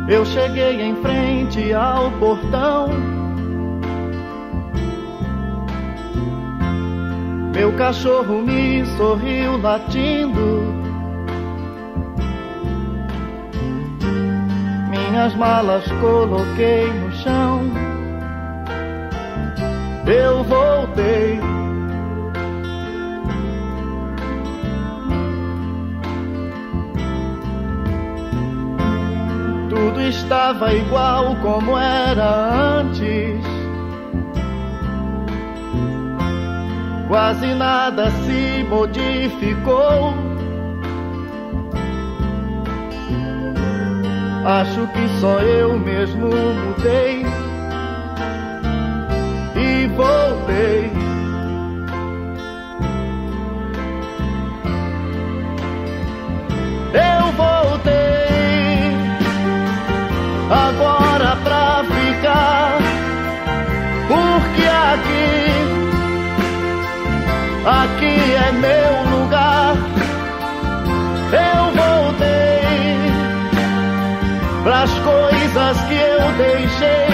Eu cheguei em frente ao portão. Meu cachorro me sorriu latindo. Minhas malas coloquei no chão. Eu voltei. Tudo estava igual como era antes. Quase nada se modificou. Acho que só eu mesmo mudei e voltei. Eu voltei agora pra ficar, porque aqui é meu lugar. Eu voltei pras coisas que eu deixei.